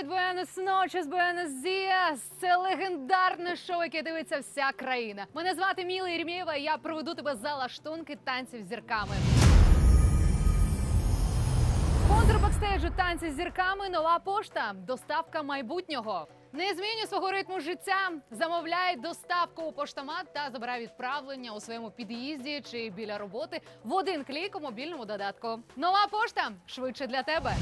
Привіт, буенос ночес, буенос діас! Це легендарне шоу, яке дивиться вся країна. Мене звати Міла Єремєєва, і я проведу тебе за лаштунки танців з зірками. Спонсор бекстейджу «Танці з зірками» – Нова пошта. Доставка майбутнього. Не змінюй свого ритму життя. Замовляй доставку у поштомат та забирай відправлення у своєму під'їзді чи біля роботи в один клік у мобільному додатку. Нова пошта – швидше для тебе.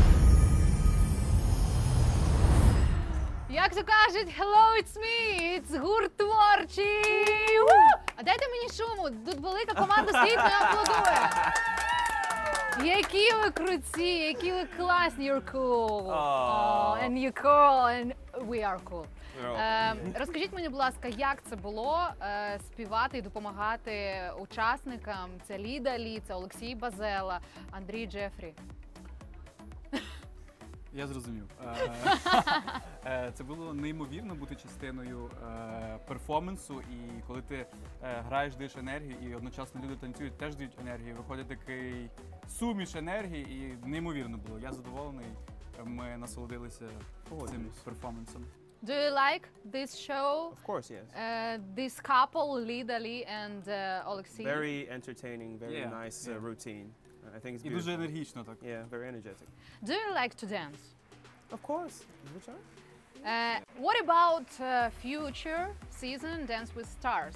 Як то кажуть, hello, it's me, it's гурт творчий. А дайте мені шуму, тут велика команда стоїть і аплодує. Які ви круті, які ви класні, you're cool. And you're cool, and we are cool. Розкажіть мені, будь ласка, як це було співати і допомагати учасникам? Це Ліда Лі, це Олексій Базела, Андрій Джефрі. Я зрозумів. Це було неймовірно бути частиною перформансу, і коли ти граєш, даєш енергію, і одночасно люди танцюють, теж дають енергію, виходить такий суміш енергії, і неймовірно було. Я задоволений, ми насолодилися цим перформансом. Do you like this show? Of course, yes. This couple, Lida Lee and Alexei? Very entertaining, very nice routine. I think it's І beautiful. дуже енергічно так. Yeah, very energetic. Do you like to dance? Of course. Which one? What about future season Dance with Stars?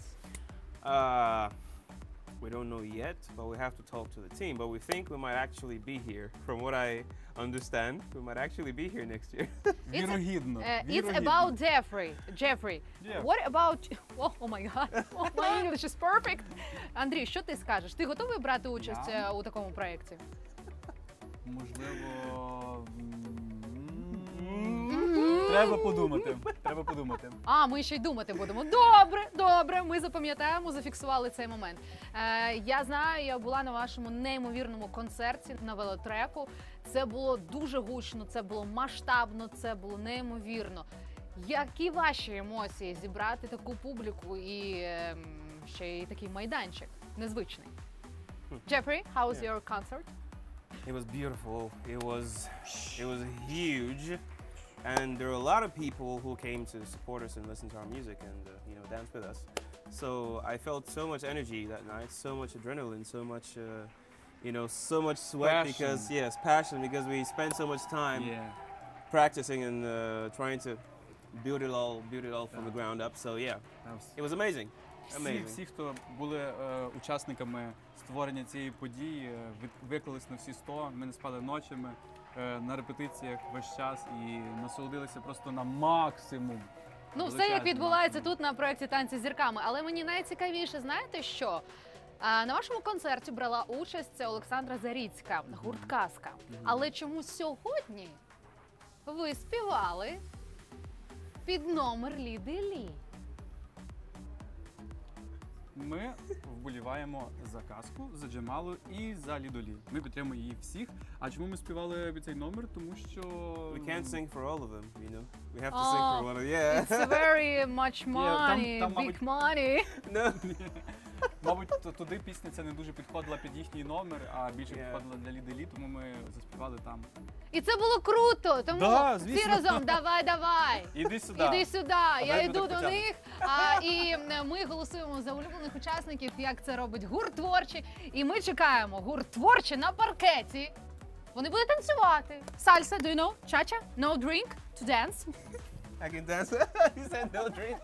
We don't know yet, but we have to talk to the team. But we think we might actually be here. From what I understand, we might actually be here next year. Вірогідно. It's about Jeffrey. Yeah. What about... Oh my God. Oh, my English is perfect. Андрій, що ти скажеш? Ти готовий брати участь у такому проєкті? Можливо... Треба подумати. Треба подумати. А, ми ще й думати будемо. Добре, добре, ми запам'ятаємо, зафіксували цей момент. Я знаю, я була на вашому неймовірному концерті на велотреку. Це було дуже гучно, це було масштабно, це було неймовірно. Які ваші емоції зібрати таку публіку і ще й такий майданчик незвичний? Jeffrey, how was your concert? It was beautiful. It was huge. And there were a lot of people who came to support us and listen to our music and dance with us. So I felt so much energy that night, so much adrenaline, so much so much sweat Passion. because passion because we spent so much time practicing and trying to build it all from the ground up. So it was amazing. Всі, хто були учасниками створення цієї події, виклались на всі 100, ми не спали ночами, на репетиціях весь час і насолодилися просто на максимум. Ну, все як відбувається тут на проєкті «Танці з зірками». Але мені найцікавіше, знаєте що? На вашому концерті брала участь Олександра Заріцька, гурт «Казка». Але чому сьогодні ви співали під номер Ліди Лі? Ми вболіваємо за Казку, за Джамалу і за Ліду Лі. Ми підтримуємо їх всіх. А чому ми співали цей номер? Тому що... We can't sing for all of them, you know. We have to sing for one of them. It's very much money, big money. No. Мабуть, туди пісня ця не дуже підходила під їхній номер, а більше підходила для Ліди Лі, тому ми заспівали там. І це було круто, тому всі разом давай. Іди сюди. Іди сюди, я йду до них. І ми голосуємо за улюблених учасників, як це робить гурт творчий. І ми чекаємо гурт творчий на паркеті. Вони будуть танцювати. Сальса, do you know? Cha-cha? No drink to dance? I can dance. You said no drink.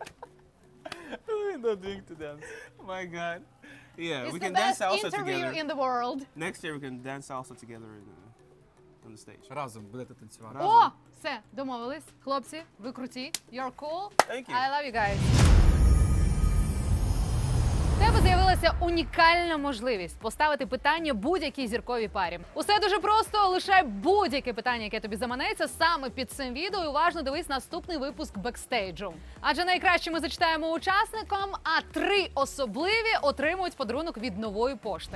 No drink to dance. Oh my God. Yeah, we can dance salsa It's the best together. interview in the world. Next year we can dance salsa together on the stage. Разом будете танцювати. О, все, домовились. Хлопці, ви круті. You're cool. Thank you. I love you guys. У тебе з'явилася унікальна можливість поставити питання будь-якій зірковій парі. Усе дуже просто, лишай будь-яке питання, яке тобі заманеться, саме під цим відео, і уважно дивись наступний випуск бекстейджу. Адже найкраще ми зачитаємо учасникам, а 3 особливі отримують подарунок від Нової пошти.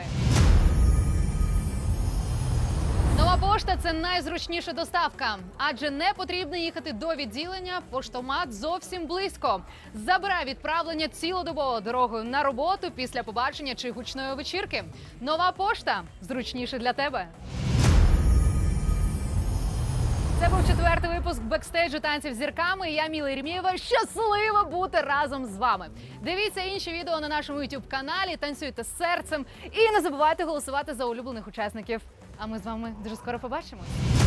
Нова пошта – це найзручніша доставка, адже не потрібно їхати до відділення, поштомат зовсім близько. Забирай відправлення цілодобово дорогою на роботу після побачення чи гучної вечірки. Нова пошта – зручніше для тебе. Це був 4-й випуск бекстейджу танців з зірками. І я, Міла Єремєєва, щаслива бути разом з вами. Дивіться інші відео на нашому YouTube каналі, танцюйте з серцем і не забувайте голосувати за улюблених учасників. А ми з вами дуже скоро побачимось.